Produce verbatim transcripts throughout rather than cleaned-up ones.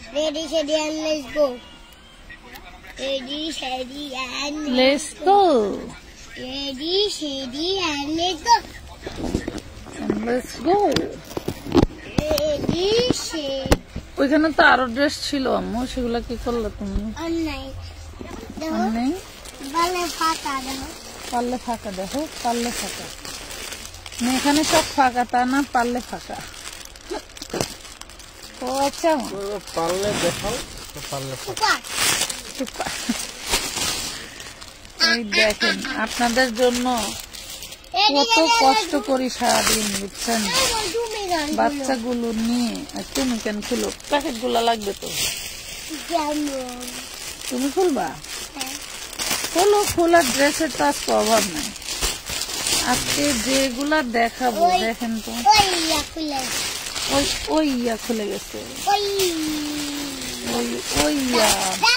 Ready, steady, and let's go. Ready, steady, and let's go. Ready, steady, and let's go. And let's go. Ready, steady. ওইখানে তো আরো dress ছিল আম্মু, সেগুলা কি করলে তুমি? অনলাইন দেখো, অনলাইন পাল্লে ফাঁকা দেখো, পাল্লে ফাঁকা দেখো, পাল্লে ফাঁকা। এখানে সব ফাঁকা, তা না পাল্লে ফাঁকা। ও আচ্ছা, পাল্লে দেখাও, পাল্লে ফাঁকা। এই দেখেন আপনাদের জন্য কত কষ্ট করি সারাদিন, বুঝছেন? বাচ্চাগুলো নিয়ে তুমি কেন খুলো, প্যাকেট গুলা লাগবে তো, তুমি খুলবা? খোলো, খোলার ড্রেসের তো আজকে অভাব নাই। আজকে যেগুলা দেখাবো দেখেন তো, ওই ওই ইয়া খুলে গেছে, ওই ওই ইয়া।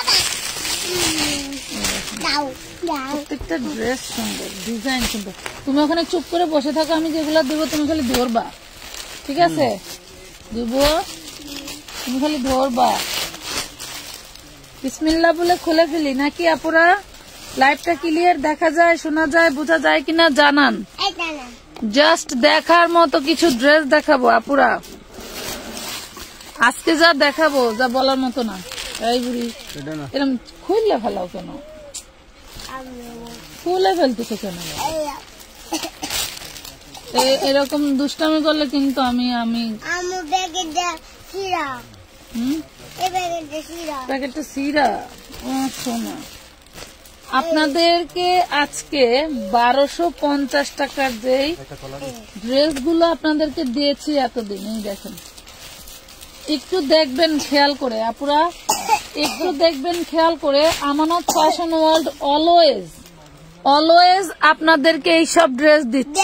প্রত্যেকটা ড্রেস সুন্দর, ডিজাইন সুন্দর। তুমি ওখানে চুপ করে বসে থাকো, আমি যেগুলা দেবো তুমি খালি ধরবা, ঠিক আছে? দিব, তুমি খালি ধরবা। বিসমিল্লাহ বলে খুলে ফেলি নাকি আপুরা? লাইভটা ক্লিয়ার দেখা যায়, শোনা যায়, বোঝা যায় কিনা জানান। জাস্ট দেখার মতো কিছু ড্রেস দেখাবো আপুরা, আজকে যা দেখাবো যা বলার মতো না। এই বুড়ি এরকম খুললে ফেলাও কেন? খুলে ফেলতেছে কেন? এরকম দুষ্টামি করলে কিন্তু আমি আমি প্যাকেটটা সিরা। শোনা, আপনাদেরকে আজকে বারোশো পঞ্চাশ টাকার যেই ড্রেস গুলো আপনাদেরকে দিয়েছি এতদিন, এই দেখেন, একটু দেখবেন খেয়াল করে আপুরা, একটু দেখবেন খেয়াল করে। আমানত ফ্যাশন ওয়ার্ল্ড অলওয়েজ অলওয়েজ আপনাদেরকে এই সব ড্রেস দিচ্ছে।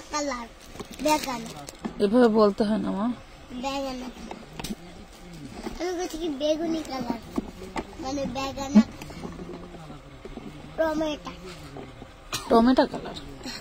এভাবে বলতে হয় না মা, বেগুনি কালার মানে বেগানা টমেটো টমেটো কালার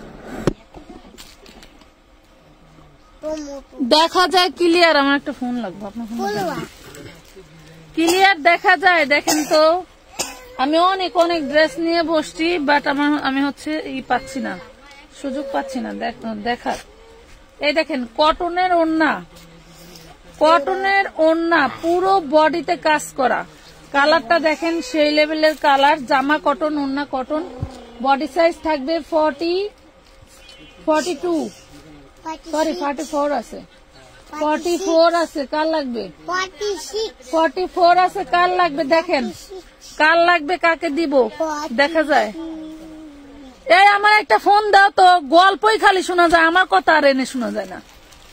দেখা যায় ক্লিয়ার। আমার একটা ফোন লাগবে, আপনার ফোন ক্লিয়ার দেখা যায়? দেখেন তো, আমি অনেক অনেক ড্রেস নিয়ে বসছি, বাট আমার আমি হচ্ছে ই পাচ্ছি না, সুযোগ পাচ্ছি না দেখার। এই দেখেন কটনের ওড়না, কটনের ওড়না পুরো বডিতে কাজ করা, কালারটা দেখেন সেই লেভেলের কালার। জামা কটন, ওড়না কটন, বডি সাইজ থাকবে forty forty two sorry forty four আছে, ফর্টি ফোর আছে। কার লাগবে? ফর্টি ফোর আছে। কার লাগবে দেখেন, কার লাগবে, কাকে দিব দেখা যায়। এই আমার একটা ফোন দাও তো, গল্পই খালি শোনা যায়, আমার কথা আর এনে শোনা যায় না।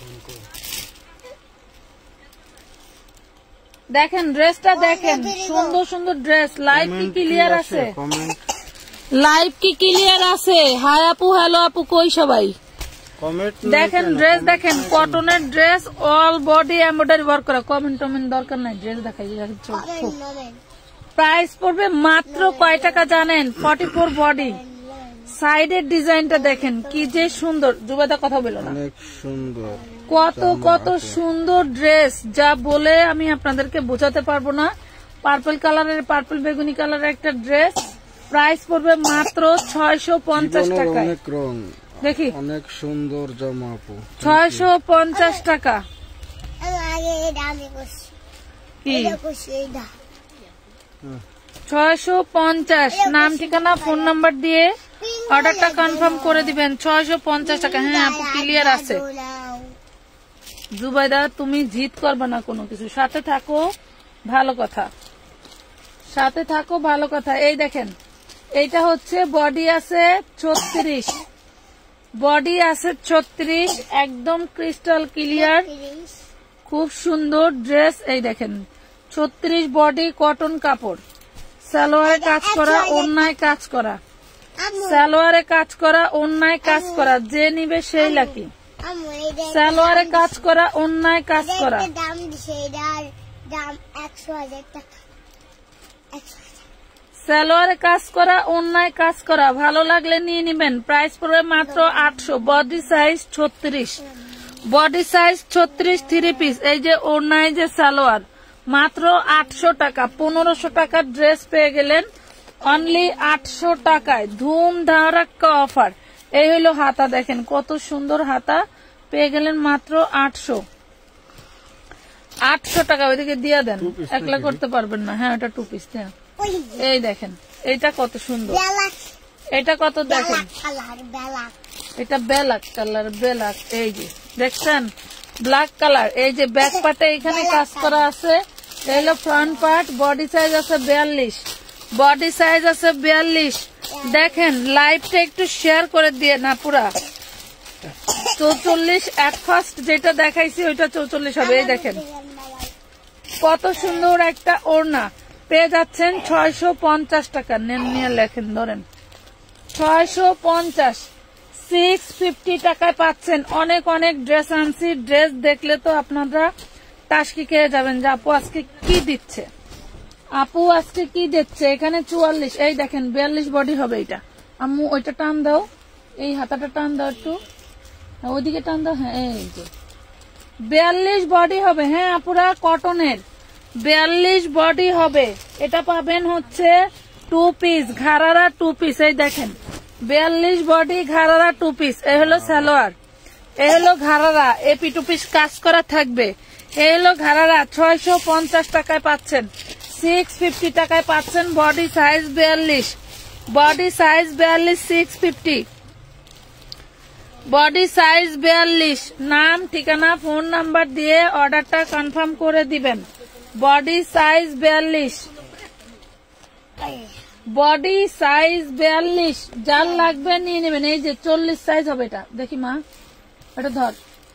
দেখেন ড্রেসটা দেখেন, সুন্দর সুন্দর ড্রেস। লাইভ কি ক্লিয়ার আছে? লাইভ কি ক্লিয়ার আছে? হাই আপু, হ্যালো আপু, কই সবাই? দেখেন ড্রেস দেখেন, কটনের dress, all body embroidery work করা। কমেন্ট টমেন্ট দরকার নাই, ড্রেস দেখাই। প্রাইস পড়বে মাত্র কয় টাকা জানেন? Forty four body. সাইডের ডিজাইনটা দেখেন কি যে সুন্দর। জুবাদা কথা বলো না, সুন্দর, কত কত সুন্দর ড্রেস, যা বলে আমি আপনাদেরকে বোঝাতে পারবো না। পার্পল কালারের, পার্পল বেগুনি কালারের একটা ড্রেস, প্রাইস পড়বে মাত্র ছয়শো পঞ্চাশ টাকা। দেখি অনেক সুন্দর জামা আপু, ছয়শো পঞ্চাশ টাকা। ছয়শো পঞ্চাশ। নাম ঠিকানা ফোন নাম্বার দিয়ে অর্ডারটা কনফার্ম করে দিবেন। ছয়শো পঞ্চাশ টাকা। হ্যাঁ আপু ক্লিয়ার আছে। জুবাইদা তুমি জিদ করবে না কোনো কিছু, সাথে থাকো ভালো কথা, সাথে থাকো ভালো কথা। এই দেখেন এইটা হচ্ছে বডি আছে ছত্রিশ, বডি আছে ছত্রিশ, একদম ক্রিস্টাল ক্লিয়ার, খুব সুন্দর ড্রেস। এই দেখেন ছত্রিশ বডি, কটন কাপড়, সালোয়ারে কাজ করা, ওড়নায় কাজ করা, সালোয়ারে কাজ করা, ওড়নায় কাজ করা, যে নিবে সেই লাকি। সালোয়ারে কাজ করা, ওড়নায় কাজ করা, সালোয়ারে কাজ করা, ওড়নায় কাজ করা। ভালো লাগলে নিয়ে নিবেন। প্রাইস পড়বে মাত্র আটশো। বডি সাইজ ছত্রিশ, বডি সাইজ ছত্রিশ, থ্রি পিস। এই যে ওড়নায় যে সালোয়ার, মাত্র আটশো টাকা। পনেরোশো টাকার ড্রেস পেয়ে গেলেন অনলি আটশো টাকায়। ধুম ধারাক্কা অফার। এই হলো হাতা, দেখেন কত সুন্দর হাতা পেয়ে গেলেন মাত্র আটশো আটশো টাকা। ওইদিকে দিয়ে দেন, একলা করতে পারবেন না। হ্যাঁ ওটা টু পিস। হ্যাঁ এই দেখেন এইটা কত সুন্দর, এটা কত দেখেন, এটা ব্ল্যাক কালার, ব্ল্যাক এই যে দেখছেন ব্ল্যাক কালার। এই যে ব্যাক পার্টে এখানে কাজ করা আছে, এই হলো ফ্রন্ট পার্ট। বডি সাইজ আছে বিয়াল্লিশ, বডি সাইজ আছে বিয়াল্লিশ। দেখেন লাইভটা একটু শেয়ার করে দিয়ে না, পুরা চৌচল্লিশ এক ফার্স্ট যেটা দেখাইছি ওইটা চৌচল্লিশ হবে। এই দেখেন কত সুন্দর একটা ওড়না পেয়ে যাচ্ছেন ছয়শো পঞ্চাশ টাকা। নেন নিয়ে লেখেন, ধরেন ছয়শো পঞ্চাশ, সিক্স ফিফটি টাকায় পাচ্ছেন। অনেক অনেক ড্রেস আনছি, ড্রেস দেখলে তো আপনারা টাসকি খেয়ে যাবেন যে আপু আজকে কি দিচ্ছে, আপু আজকে কি দিচ্ছে। এখানে চুয়াল্লিশ, এই দেখেন বিয়াল্লিশ বডি হবে এটা। আম্মু ওইটা টান দাও, এই হাতাটা টান দাও একটু, ওইদিকে টান দাও। হ্যাঁ এই যে বিয়াল্লিশ বডি হবে। হ্যাঁ আপুরা কটনের বিয়াল্লিশ বডি হবে। এটা পাবেন হচ্ছে টু পিস, ঘাড়ারা টু পিস। এই দেখেন বিয়াল্লিশ বডি ঘাড়ারা টু পিস। এ হলো সালোয়ার, এ হলো ঘাড়ারা, এপি টু পিস কাজ করা থাকবে। এ হলো ঘাড়ারা, ছয়শো পঞ্চাশ টাকায় পাচ্ছেন, সিক্স ফিফটি টাকায় পাচ্ছেন। বডি সাইজ বিয়াল্লিশ, বডি সাইজ বিয়াল্লিশ, সিক্স ফিফটি। বডি সাইজ বিয়াল্লিশ। নাম ঠিকানা ফোন নাম্বার দিয়ে অর্ডারটা কনফার্ম করে দিবেন। বডি সাইজ বিয়াল্লিশ, বডি সাইজ বিয়াল্লিশ। যার লাগবে নিয়ে নেবেন। এই যে চল্লিশ সাইজ হবে এটা, দেখি মা এটা ধর।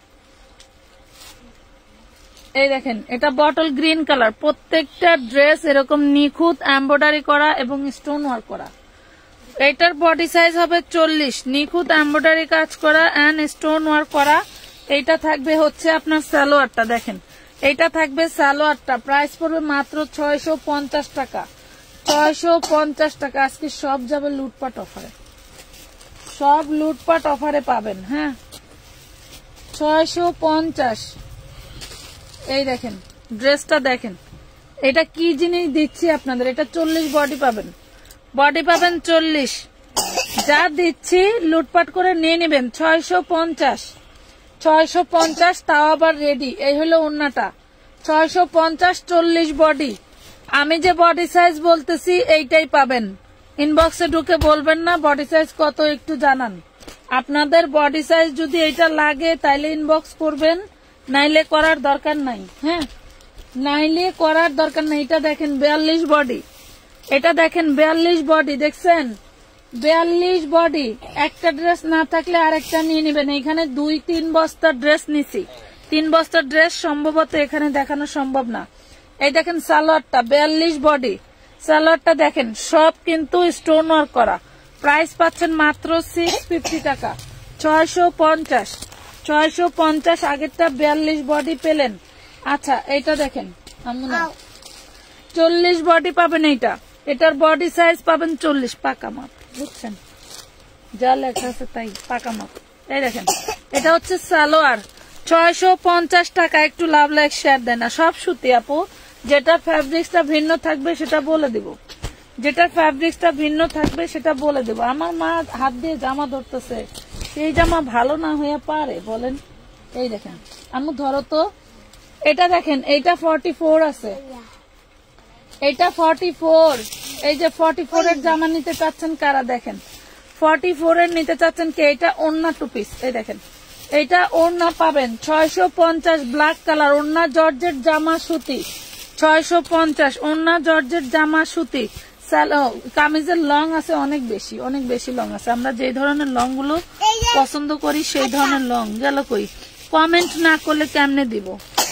এই দেখেন এটা বটল গ্রিন কালার। প্রত্যেকটা ড্রেস এরকম নিখুঁত এমব্রয়ডারি করা এবং স্টোন ওয়ার্ক করা। এটার বডি সাইজ হবে চল্লিশ, নিখুঁত এমব্রয়ডারি কাজ করা এন্ড স্টোন ওয়ার্ক করা। এইটা থাকবে হচ্ছে আপনার সালোয়ারটা, দেখেন এইটা থাকবে সালোয়ারটা। প্রাইস পড়বে মাত্র ছয়শো পঞ্চাশ টাকা, ছয়শো পঞ্চাশ টাকা। আজকে সব যাবে লুটপাট অফারে, সব লুটপাট অফারে পাবেন। হ্যাঁ ছয়শো পঞ্চাশ। এই দেখেন ড্রেসটা দেখেন, এটা কি জিনিস দিচ্ছি আপনাদের। এটা চল্লিশ বডি পাবেন, বডি পাবেন চল্লিশ। যা দিচ্ছি লুটপাট করে নিয়ে নেবেন। ছয়শো পঞ্চাশ, ছয়শো পঞ্চাশ, তাও আবার রেডি। এই হলো ওড়নাটা, ছয়শো পঞ্চাশ, চল্লিশ বডি। আমি যে বডি সাইজ বলতেছি এইটাই পাবেন। ইনবক্সে ঢুকে বলবেন না বডি সাইজ কত, একটু জানান। আপনাদের বডি সাইজ যদি এইটা লাগে তাইলে ইনবক্স করবেন, নাইলে করার দরকার নাই। হ্যাঁ নাইলে করার দরকার নাই। এটা দেখেন বিয়াল্লিশ বডি, এটা দেখেন বিয়াল্লিশ বডি, দেখছেন বিয়াল্লিশ বডি। একটা ড্রেস না থাকলে আরেকটা নিয়ে নেবেন। এখানে দুই তিন বস্তা ড্রেস নিছি, তিন বস্তা ড্রেস সম্ভবত এখানে দেখানো সম্ভব না। এই দেখেন সালোয়ারটা বিয়াল্লিশ বডি, সালোয়ারটা দেখেন সব কিন্তু স্টোন ওয়ার্ক করা। প্রাইস পাচ্ছেন মাত্র সিক্স ফিফটি টাকা, ছয়শো পঞ্চাশ, ছয়শো পঞ্চাশ। আগেরটা বিয়াল্লিশ বডি পেলেন। আচ্ছা এইটা দেখেন চল্লিশ বডি পাবেন। এইটা এটার বডি সাইজ পাবেন চল্লিশ, পাকা মাপ, বুঝছেন যা লেখা আছে তাই, পাকা মাপ। এই দেখেন এটা হচ্ছে সালোয়ার, ছয়শো পঞ্চাশ টাকা। একটু লাভ লাইক শেয়ার দেন না। সব সুতি আপু, যেটা ফ্যাব্রিক্সটা ভিন্ন থাকবে সেটা বলে দিব, যেটা ফ্যাব্রিক্সটা ভিন্ন থাকবে সেটা বলে দেব। আমার মা হাত দিয়ে জামা ধরতেছে, সেই জামা ভালো না হয়ে পারে বলেন। এই দেখেন আম্মু ধরো তো, এটা দেখেন এইটা ফর্টি ফোর আছে, এটা ফর্টি ফোর। এই যে ফর্টি ফোর এর জামা নিতে চাচ্ছেন কারা, দেখেন ফর্টি ফোর এর নিতে চাচ্ছেন কে। এটা ওড়না টু পিস। এই দেখেন এটা ওড়না পাবেন ছয়শো পঞ্চাশ, ব্ল্যাক কালার ওড়না, জর্জেট জামা সুতি, ছয়শো পঞ্চাশ ওড়না, জর্জেট জামা সুতি। কামিজের লং আছে অনেক বেশি, অনেক বেশি লং আছে। আমরা যে ধরনের লং গুলো পছন্দ করি সেই ধরনের লং গেল কই। কমেন্ট না করলে কেমনে দিব,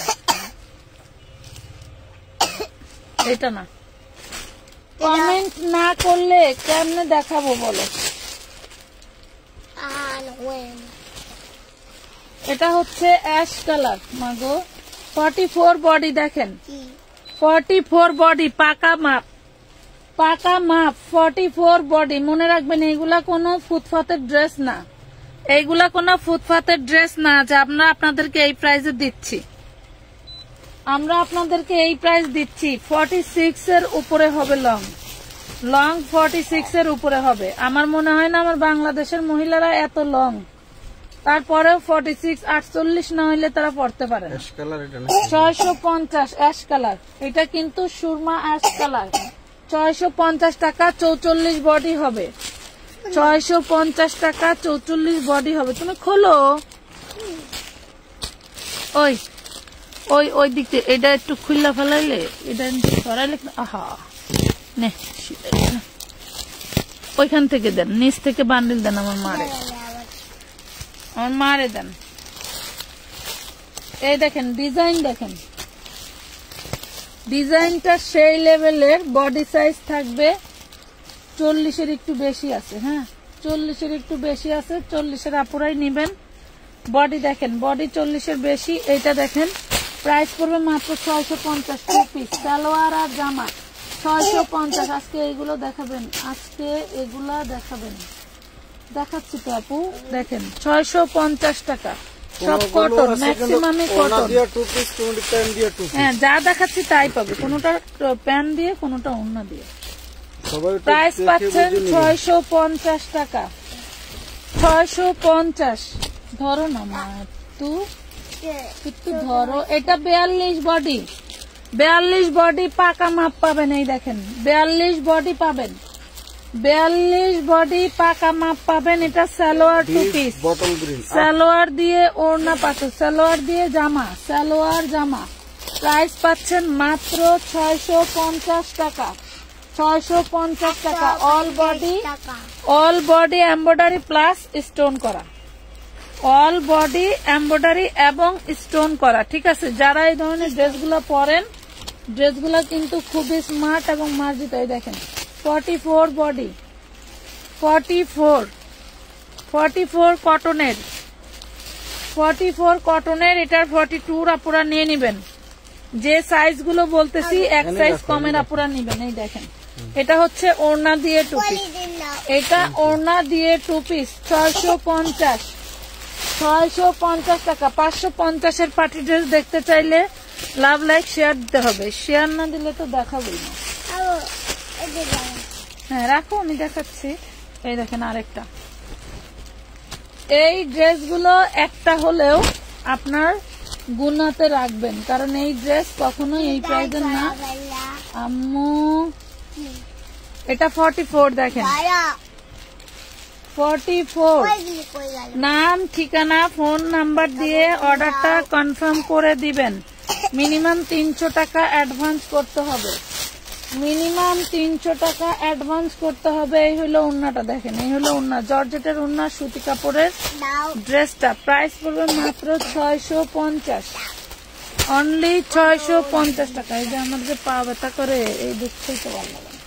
এটা না কমেন্ট না করলে কেমনে দেখাবো বলো। এটা হচ্ছে অ্যাশ কালার মাগো, ফর্টি ফোর বডি দেখেন, ফর্টি ফোর বডি, পাকা মাপ, পাকা মাপ, ফর্টি ফোর বডি। মনে রাখবেন এইগুলা কোনো ফুটপাতের ড্রেস না, এইগুলা কোনো ফুটপাতের ড্রেস না যে আমরা আপনাদেরকে এই প্রাইসে দিচ্ছি। আমরা আপনাদেরকে এই প্রাইস দিচ্ছি ফর্টি সিক্স এর উপরে হবে লং লং ফর্টি সিক্স এর উপরে হবে। আমার মনে হয় না আমার বাংলাদেশের মহিলারা এত লং, তারপরেও ফর্টি সিক্স আটচল্লিশ না হইলে তারা পড়তে পারে না। ছয়শো পঞ্চাশ অ্যাশ কালার, এটা কিন্তু সুরমা অ্যাশ কালার। ছয়শো পঞ্চাশ টাকা চৌচল্লিশ বডি হবে, ছয়শো পঞ্চাশ টাকা চৌচল্লিশ বডি হবে। তুমি খোলো, ওই ওই ওই দিক থেকে এটা একটু খুললা ফেলাইলে, এটা সরাইলে, আহা নে ওইখান থেকে দেন, নিচ থেকে বান্ডিল দেন আমার মারে, আমার মারে দেন। এই দেখেন ডিজাইন, দেখেন ডিজাইনটা সেই লেভেলের। বডি সাইজ থাকবে চল্লিশের একটু বেশি আছে, হ্যাঁ চল্লিশের একটু বেশি আছে, চল্লিশের আপুরাই নিবেন। বডি দেখেন, বডি চল্লিশের বেশি। এইটা দেখেন প্রাইস পড়বে মাত্র ছয়শো পঞ্চাশ পিস, সালোয়ার আর জামা ছয়শো পঞ্চাশ। আজকে এগুলো দেখাবেন, আজকে এগুলা দেখাবেন, দেখাচ্ছি তো আপু। দেখেন ছয়শো পঞ্চাশ টাকা, সব কটন, ম্যাক্সিমামে কটন। হ্যাঁ যা দেখাচ্ছি তাই পাবে, কোনোটা প্যান দিয়ে কোনোটা ওড়না দিয়ে। প্রাইস পাচ্ছেন ছয়শো পঞ্চাশ টাকা, ছয়শো পঞ্চাশ। ধরো না মা একটু একটু ধরো। এটা বিয়াল্লিশ বডি, বিয়াল্লিশ বডি পাকা মাপ পাবেন। এই দেখেন বিয়াল্লিশ বডি পাবেন, বিয়াল্লিশ বডি পাকা মাপ পাবেন। এটা সালোয়ার টু পিস, সালোয়ার দিয়ে ওড়না পাচ্ছে, সালোয়ার দিয়ে জামা, সালোয়ার জামা। প্রাইস পাচ্ছেন মাত্র ছয়শো পঞ্চাশ টাকা, ছয়শো পঞ্চাশ টাকা। All body, all body embroidery plus stone করা, অল বডি এমব্রয়ডারি এবং স্টোন করা। ঠিক আছে, যারা এই ধরনের ড্রেসগুলো পরেন, ড্রেসগুলো কিন্তু খুবই স্মার্ট এবং মার্জিত। এই দেখেন forty four body, forty four forty four কটনের, ফর্টি ফোর কটনের। এটার ফর্টি টু আপুরা নিয়ে নিবেন। যে সাইজ গুলো বলতেছি এক সাইজ কমের আপুরা নিবেন। এই দেখেন এটা হচ্ছে ওড়না দিয়ে টু পিস, এটা ওড়না দিয়ে টু পিস, ছয়শো পঞ্চাশ, ছয়শো পঞ্চাশ টাকা। পাঁচশো পঞ্চাশের পার্টি ড্রেস দেখতে চাইলে লাভ লাইক শেয়ার দিতে হবে, শেয়ার না দিলে তো দেখাবই না। হ্যাঁ রাখো, আমি দেখাচ্ছি। এই দেখেন আরেকটা, এই ড্রেসগুলো একটা হলেও আপনার গুনাতে রাখবেন, কারণ এই ড্রেস কখনোই এই প্রাইজের না আম্মু। এটা ফর্টি ফোর, দেখেন ফর্টি ফোর। নাম, ঠিকানা, ফোন নাম্বার দিয়ে অর্ডারটা কনফার্ম করে দিবেন। মিনিমাম তিনশো টাকা অ্যাডভান্স করতে হবে, মিনিমাম তিনশো টাকা অ্যাডভান্স করতে হবে। এই হলো ওড়নাটা, দেখেন এই হলো ওড়না, জর্জেটের ওড়না, সুতি কাপড়ের ড্রেসটা। প্রাইস পড়বে মাত্র ছয়শো পঞ্চাশ, অনলি ছয়শো পঞ্চাশ টাকা। এই যে আমার যে পা ব্যথা করে, এই দেখতেই তো ভালো লাগে।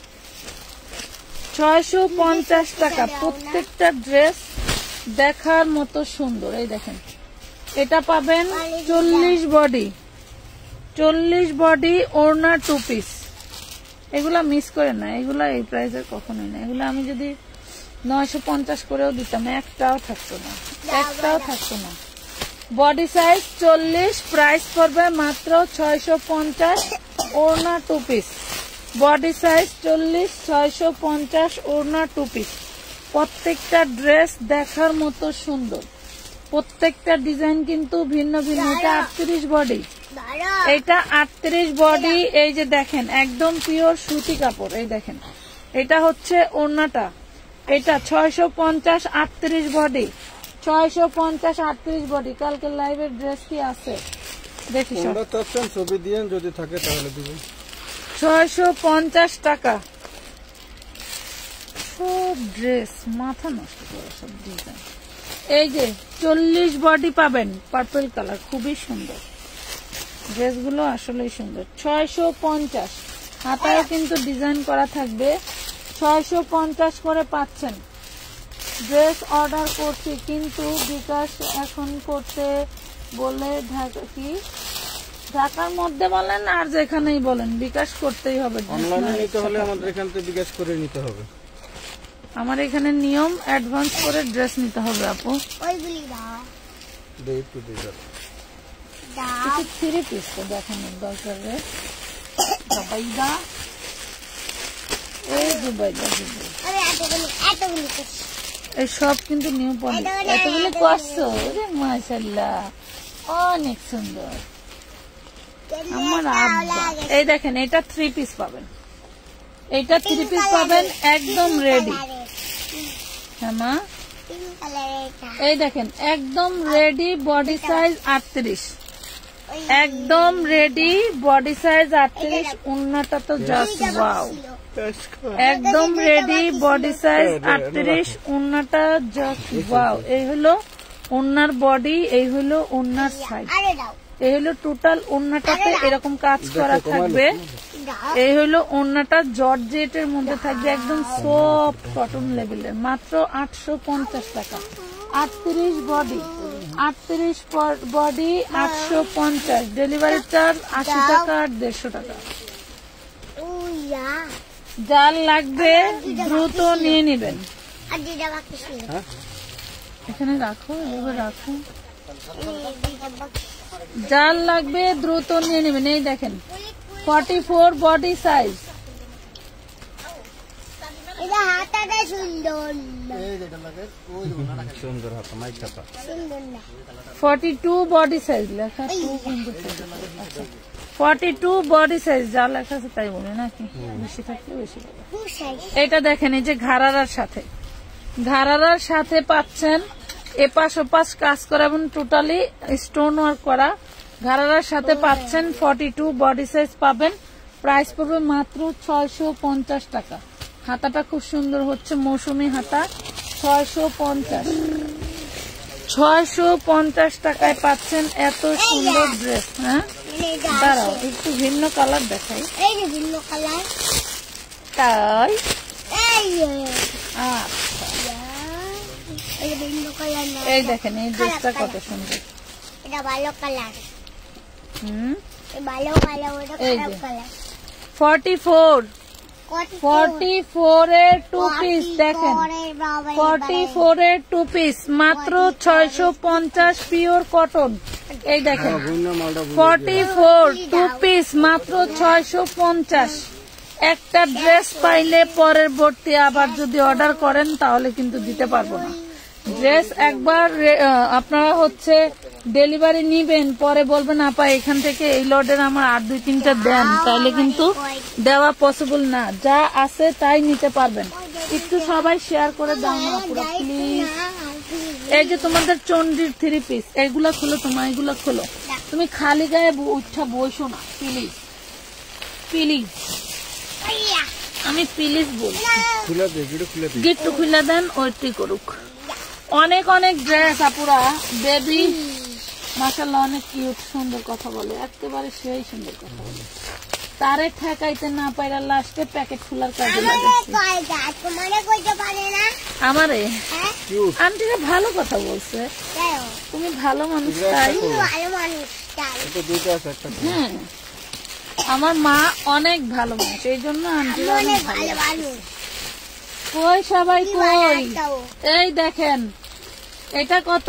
ছয়শো পঞ্চাশ টাকা, প্রত্যেকটা ড্রেস দেখার মতো সুন্দর। এই দেখেন এটা পাবেন চল্লিশ বডি, চল্লিশ বডি ওড়না টু পিস। এগুলা মিস করে না, এগুলা এই প্রাইসের কখনোই না। এগুলা আমি যদি নয়শো পঞ্চাশ করেও দিতাম একটাও থাকতো না, একটাও থাকতো না। বডি সাইজ চল্লিশ, প্রাইস পড়বে মাত্র ছয়শো পঞ্চাশ, ওড়না টু পিস। বডি সাইজ চল্লিশ, ছয়শো পঞ্চাশ, ওড়না টু পিস। প্রত্যেকটা ড্রেস দেখার মতো সুন্দর, প্রত্যেকটা ডিজাইন কিন্তু ভিন্ন ভিন্ন। এটা আটত্রিশ বডি, এটা আটত্রিশ বডি। এই যে দেখেন একদম পিওর সুতি কাপড়। এই দেখেন এটা হচ্ছে ওড়নাটা, এটা ছয়শো পঞ্চাশ, আটত্রিশ বডি, ছয়শো পঞ্চাশ, আটত্রিশ বডি। কালকে লাইভের ড্রেস কি আছে দেখি, ছবি দিয়ে যদি থাকে তাহলে দিবেন। ছয়শো পঞ্চাশ টাকা সব ড্রেস, মাথা নষ্ট করে সব ডিজাইন। এই যে চল্লিশ বডি পাবেন, পার্পল কালার, খুবই সুন্দর ড্রেসগুলো, আসলেই সুন্দর। ছয়শো পঞ্চাশ, হাতায় কিন্তু ডিজাইন করা থাকবে। ছয়শো পঞ্চাশ করে পাচ্ছেন। ড্রেস অর্ডার করছি কিন্তু বিকাশ এখন করতে বলে, ঢাকা কি ঢাকার মধ্যে বলেন আর যেখানেই বলেন বিকাশ করতেই হবে। অনলাইনে নিতে হলে আমাদের এখান থেকে বিকাশ করে নিতে হবে। আমার এখানে নিয়ম অ্যাডভান্স করে ড্রেস নিতে হবে আপু। দাও কিছু থ্রি পিস তো দেখানোর দরকার রে জুবাইদা এই জুবাইদা জুবাইদা আমি এতগুলো এতগুলো করছি এই সব কিন্তু নিউ পলি এতগুলো করছো রে মাশাআল্লাহ অনেক সুন্দর আমার আব্বা এই দেখেন এটা থ্রি পিস পাবেন এটা থ্রি পিস পাবেন একদম রেডি হ্যাঁ মা পিঙ্ক কালারের এটা এই দেখেন একদম রেডি বডি সাইজ আটত্রিশ একদম রেডি বডি সাইজ আটত্রিশ উন্নাটা তো জাস্ট ওয়াও একদম রেডি বডি সাইজ আটত্রিশ উন্নাটা জাস্ট ওয়াও এই হলো উন্নার বডি এই হলো উন্নার সাইজ আরে দাও এই হলো টোটাল উন্নাটাতে এরকম কাজ করা থাকবে দাও এই হলো ওড়নাটা জর্জেটের মধ্যে থাকবে একদম সফট কটন লেভেলের মাত্র আটশো পঞ্চাশ টাকা আটত্রিশ বডি আটত্রিশ বডি আটশো পঞ্চাশ ডেলিভারি চার্জ আশি টাকা আর দেড়শো টাকা উইয়া যার লাগবে দ্রুত নিয়ে নেবেন আর দিদা বাকি ছিল এখানে রাখো এভাবে রাখো এই দিদা বাকি যার লাগবে দ্রুত নিয়ে নেবেন এই দেখেন ফর্টি ফোর বডি সাইজ এটা হাতাটা সুন্দর না সুন্দর হাত মাইক হাতা সুন্দর না ফর্টি টু বডি সাইজ লেখা টু কিন্তু ফর্টি টু বডি সাইজ যা লেখা আছে তাই বলে নাকি বেশি থাকলে বেশি বলে। খুব সাইজ এটা দেখেন এই যে ঘাড়ারার সাথে ঘাড়ারার সাথে পাচ্ছেন এপাশ ওপাশ কাজ করা এবং টোটালি স্টোন ওয়ার্ক করা ঘাড়ারার সাথে পাচ্ছেন ফর্টি টু বডি সাইজ পাবেন প্রাইস পড়বে মাত্র ছয়শো পঞ্চাশ টাকা হাতাটা খুব সুন্দর হচ্ছে মৌসুমী হাতা ছয়শো পঞ্চাশ ছয়শো পঞ্চাশ টাকায় পাচ্ছেন এত সুন্দর ড্রেস হ্যাঁ এটা দাঁড়াও একটু ভিন্ন কালার দেখাই এই যে ভিন্ন কালার তাই এই যে আচ্ছা এই যে ভিন্ন কালার না এই দেখেন এই ড্রেসটা কত সুন্দর এটা ভালো কালার হুম এই ভালো কালার ওটা এই খারাপ যে। কালার ফর্টি ফোর কত ফর্টি ফোর এর টু পিস দেখেন ফর্টি ফোর এর টু পিস মাত্র ছয়শো পঞ্চাশ পিওর কটন এই দেখেন ভিন্ন মালটা ফর্টি ফোর টু পিস মাত্র ছয়শো পঞ্চাশ একটা ড্রেস পাইলে পরের ভর্তি আবার যদি অর্ডার করেন তাহলে কিন্তু দিতে পারবো না ড্রেস একবার রে- আহ, আপনারা হচ্ছে ডেলিভারি নিবেন পরে বলবেন আপা এখান থেকে এই লটের আমার আর দুই তিনটা দেন তাহলে কিন্তু দেওয়া পসিবল না যা আছে তাই নিতে পারবেন একটু সবাই শেয়ার করে দাও না পুরো প্লিজ এই যে তোমাদের চন্ডির থ্রি পিস এইগুলা খোলো তোমার এগুলা খোলো তুমি খালি গায়ে ব- উঠা বসো না প্লিজ প্লিজ আমি প্লিজ বলছি খুলে দে গিয়ে খুলে দে গিট্টু খুলে দেন ওইটি করুক অনেক অনেক ড্রেস আপুরা বেবি মাশাআল্লাহ অনেক কিউট সুন্দর কথা বলে একেবারে সেই সুন্দর কথা বলে তারে ঠেকাইতে না পাইরা লাস্টে প্যাকেট খোলার কাজে লাগাচ্ছে তোমারে কইতে পারে না আমারে হ্যাঁ কিউট আন্টিরা ভালো কথা বলছে দেও তুমি ভালো মানুষ তাই তুমি ভালো মানুষ তাই এটা দুইটা আছে একটা হ্যাঁ আমার মা অনেক ভালো মানুষ এই জন্য আন্টিরা অনেক অনেক ভালো ভালো মানুষ কই সবাই কি ভালো কই একটাও। এই দেখেন এটা কত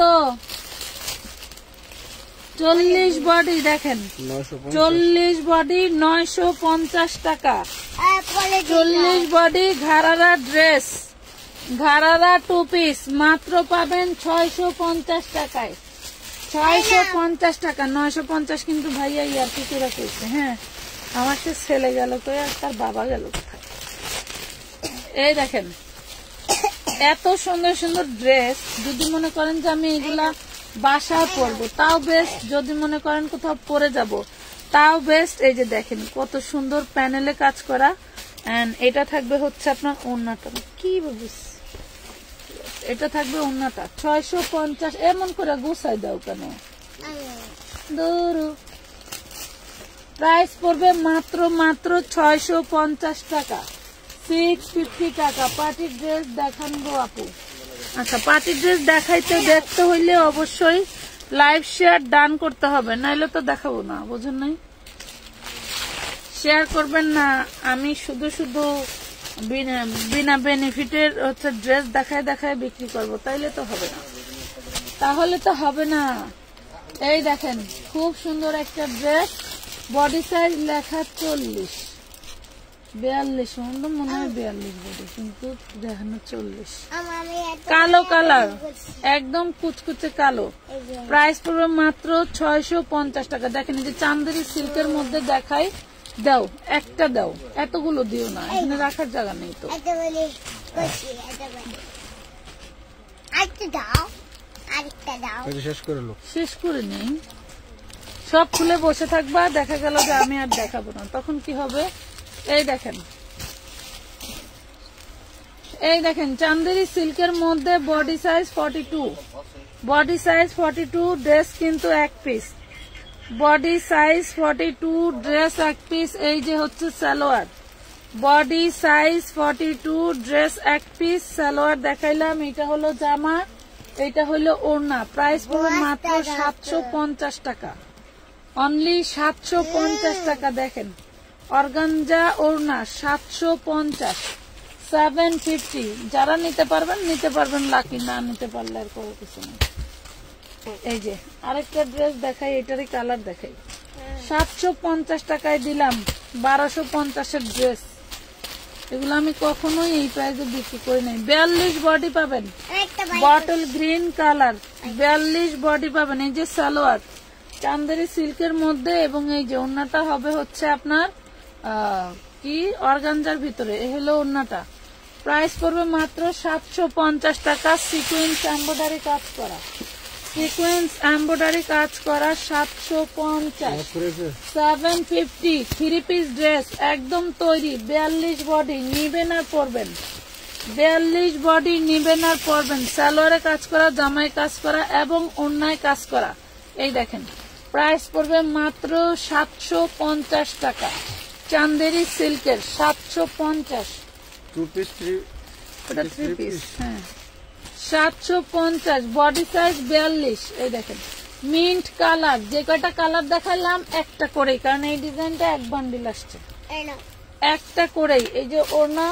চল্লিশ বডি দেখেন নয়শো পঞ্চাশ চল্লিশ বডি নয়শো পঞ্চাশ টাকা আর পরে চল্লিশ বডি ঘাড়ারা ড্রেস ঘাড়ারা টু পিস মাত্র পাবেন ছয়শো পঞ্চাশ টাকায় ছয়শো পঞ্চাশ টাকা নয়শো পঞ্চাশ কিন্তু ভাইয়া ইয়ার কি করে কইছে হ্যাঁ আমার সে ছেলে গেল কই আর তার বাবা গেল কোথায় এই দেখেন এত সুন্দর সুন্দর ড্রেস যদি মনে করেন যে আমি এগুলা বাসায় পরবো তাও বেস্ট যদি মনে করেন কোথাও পরে যাব তাও বেস্ট এই যে দেখেন কত সুন্দর প্যানেলে কাজ করা এন্ড এটা থাকবে হচ্ছে আপনার ওড়নাটা কি বলিস এটা থাকবে ওড়নাটা ছয়শো পঞ্চাশ এমন করে গুছাই দাও কেন দূর প্রাইস পড়বে মাত্র মাত্র ছয়শো পঞ্চাশ টাকা সিক্স ফিফটি টাকা পার্টি ড্রেস দেখান গো আপু আচ্ছা পার্টি ড্রেস দেখাইতে দেখতে হইলে অবশ্যই লাইভ শেয়ার ডান করতে হবে নাইলে তো দেখাবো না বুঝুন নাই শেয়ার করবেন না আমি শুধু শুধু বিনা বিনা বেনিফিটের হচ্ছে ড্রেস দেখায় দেখায় বিক্রি করব তাইলে তো হবে না তাহলে তো হবে না এই দেখেন খুব সুন্দর একটা ড্রেস, বডি সাইজ লেখা চল্লিশ, বিয়াল্লিশ মনে হয় বিয়াল্লিশ বডি, কিন্তু দেখানো চল্লিশ। কালো কালার, একদম কুচকুচে কালো, প্রাইস পড়বে মাত্র ছয়শো পঞ্চাশ টাকা। দেখেন এই যে চান্দেরি সিল্কের মধ্যে দেখাই, দাও একটা দাও, এতগুলো দিও না, এখানে রাখার জায়গা নেই তো। শেষ করে লো, শেষ করে নেই, সব খুলে বসে থাকবা, দেখা গেল যে আমি আর দেখাবো না, তখন কি হবে? এই দেখেন, এই দেখেন চান্দেরি সিল্কের মধ্যে body size forty two, body size forty two, dress কিন্তু এক piece, body size forty two, dress এক পিস। এই যে হচ্ছে salwar, body size forty two, dress এক পিস, সালোয়ার দেখাইলাম, এটা হলো জামা, এটা হলো ওড়না। প্রাইস পড়বে মাত্র সাতশো পঞ্চাশ টাকা, অনলি সাতশো পঞ্চাশ টাকা। দেখেন অর্গানজা ওড়না সাতশো পঞ্চাশ, সেভেন ফিফটি। যারা নিতে পারবেন নিতে পারবেন, লাকি, না নিতে পারলে আর কোনো কিছু নেই। এই যে আরেকটা ড্রেস দেখাই, এটারই কালার দেখাই, সাতশো পঞ্চাশ টাকায় দিলাম বারোশো পঞ্চাশের ড্রেস। এগুলো আমি কখনোই এই প্রাইসে বিক্রি করি নাই। বিয়াল্লিশ বডি পাবেন, বটল গ্রিন কালার, বিয়াল্লিশ বডি পাবেন। এই যে সালোয়ার চান্দেরি সিল্কের মধ্যে, এবং এই যে ওড়নাটা হবে হচ্ছে আপনার কি অর্গানজার ভিতরে, এই হলো ওড়নাটা। প্রাইস পড়বে মাত্র সাতশো পঞ্চাশ টাকা, সিকোয়েন্স এমব্রয়ডারি কাজ করা, সিকোয়েন্স এমব্রয়ডারি কাজ করা, সাতশো পঞ্চাশ, seven fifty. Three piece dress একদম তৈরি, বিয়াল্লিশ বডি, নিবেন আর পরবেন, বিয়াল্লিশ বডি নিবেন আর পরবেন। সালোয়ারে কাজ করা, জামায় কাজ করা এবং ওড়নায় কাজ করা। এই দেখেন প্রাইস পড়বে মাত্র সাতশো পঞ্চাশ টাকা, চান্দেরি সিল্কের সাতশো পঞ্চাশ, টু পিস থ্রি, ওটা থ্রি পিস, হ্যাঁ সাতশো পঞ্চাশ, বডি সাইজ বিয়াল্লিশ। এই দেখেন মিন্ট কালার, যে কয়টা কালার দেখালাম একটা করেই, কারণ এই ডিজাইনটা এক বান্ডিল আসছে, একটা করেই। এই যে ওড়না,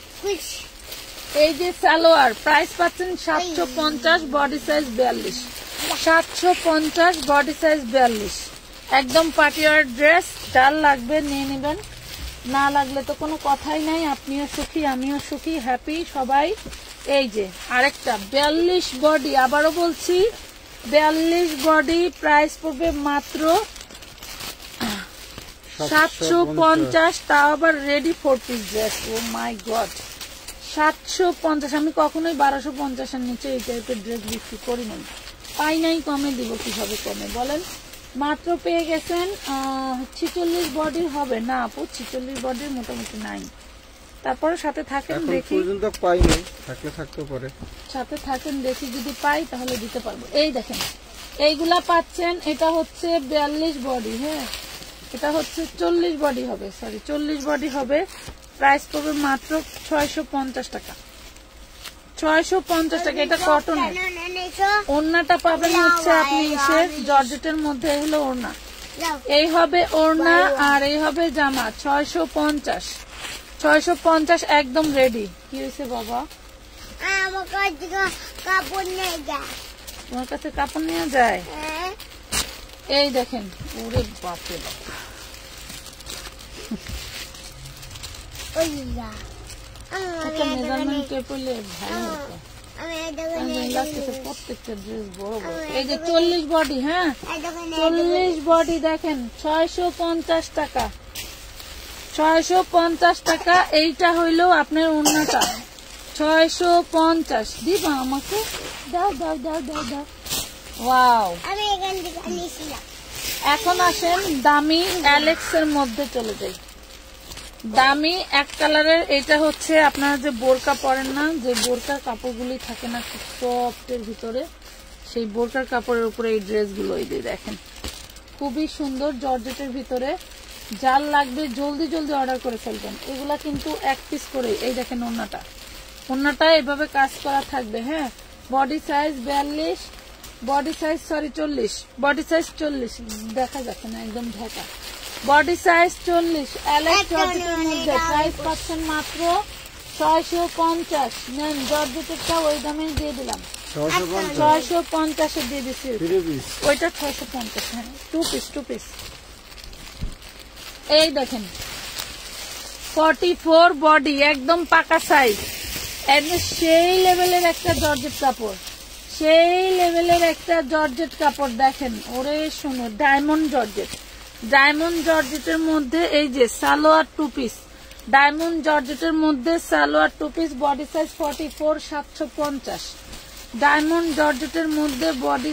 এই যে সালোয়ার, প্রাইস পাচ্ছেন সাতশো পঞ্চাশ, বডি সাইজ বিয়াল্লিশ, সাতশো পঞ্চাশ, বডি সাইজ বিয়াল্লিশ। একদম পার্টিওয়ার ড্রেস, যার লাগবে নিয়ে নেবেন, না লাগলে তো কোনো কথাই নাই। আপনিও সুখী, আমিও সুখী, হ্যাপি সবাই। এই যে আরেকটা বিয়াল্লিশ বডি, আবারও বলছি বিয়াল্লিশ বডি, প্রাইস পড়বে মাত্র সাতশো পঞ্চাশ, তাও আবার ready four piece dress. Oh my god, সাতশো পঞ্চাশ। আমি কখনোই বারোশো পঞ্চাশের নিচে এই টাইপের ড্রেস বিক্রি করি নাই, পাই নাই, কমে দিব কিভাবে কমে বলেন? মাত্র পেয়ে গেছেন ছিচল্লিশ বডির হবে না আপু, ছিচল্লিশ বডির মোটামুটি নাই, তারপরে সাথে থাকেন দেখি, থাকলে থাকতে পারে, সাথে থাকেন দেখি, যদি পাই তাহলে দিতে পারবো। এই দেখেন এইগুলা পাচ্ছেন, এটা হচ্ছে বিয়াল্লিশ বডি, হ্যাঁ এটা হচ্ছে চল্লিশ বডি হবে, সরি চল্লিশ বডি হবে। প্রাইস পড়বে মাত্র ছয়শো পঞ্চাশ টাকা, ছয়শো পঞ্চাশ টাকা। এটা কটনের, ওড়নাটা পাবেন হচ্ছে আপনি এসে জর্জেটের মধ্যে, হলো ওড়না, এই হবে ওড়না আর এই হবে জামা, ছয়শো পঞ্চাশ, ছয়শো পঞ্চাশ একদম রেডি। কি হয়েছে বাবা? আমার কাছে কাপড় নিয়ে যায়, তোমার কাছে কাপড় নিয়ে যায়? এই দেখেন, ওরে বাপরে বাবা, একটা মেজারমেন্ট টেপ হলে ভালো হতো। প্রত্যেকটা ড্রেস বড় বড়। এই যে চল্লিশ বডি, হ্যাঁ চল্লিশ বডি দেখেন, ছয়শো পঞ্চাশ টাকা, ছয়শো পঞ্চাশ টাকা। এইটা হইলো আপনার ওড়নাটা, ছয়শো পঞ্চাশ। দিবা আমাকে, দাও দাও দাও দাও দাও। ওয়াও, এখন আসেন দামি অ্যালেক্স এর মধ্যে চলে যাই। দামি এক কালারের, এটা হচ্ছে আপনারা যে বোরকা পরেন না, যে বোরকার কাপড়গুলি থাকে না খুব সফটের ভিতরে, সেই বোরকার কাপড়ের উপরে এই ড্রেসগুলো, এই যে দেখেন খুবই সুন্দর জর্জেটের ভিতরে। যার লাগবে জলদি জলদি অর্ডার করে ফেলবেন। এগুলা কিন্তু এক পিস করে। এই দেখেন ওড়নাটা, ওড়নাটা এভাবে কাজ করা থাকবে, হ্যাঁ বডি সাইজ বিয়াল্লিশ, বডি সাইজ সরি চল্লিশ, বডি সাইজ চল্লিশ, দেখা যাচ্ছে না একদম ঢাকা, বডি সাইজ চল্লিশ। অ্যালেক্স জর্জেটের মধ্যে প্রাইস পাচ্ছেন মাত্র ছয়শো পঞ্চাশ। নেন জর্জেটেরটা ওই দামে দিয়ে দিলাম, ছয়শো পঞ্চাশ ছয়শো পঞ্চাশে দিয়ে দিচ্ছি। থ্রি পিস ওইটা ছয়শো পঞ্চাশ। হ্যাঁ, টু পিস টু পিস। এই দেখেন ফর্টি ফোর বডি, একদম পাকা সাইজ, একদম সেই লেভেলের একটা জর্জেট কাপড়, সেই লেভেলের একটা জর্জেট কাপড়। দেখেন ওরে শুনো, ডায়মন্ড জর্জেট, ডায়মন্ড জর্জেটের মধ্যে এই যে সালোয়ার টু পিস, ডায়মন্ড জর্জেটের মধ্যে salwar two piece, body size forty four, সাতশো পঞ্চাশ। ডায়মন্ড জর্জেটের মধ্যে বডি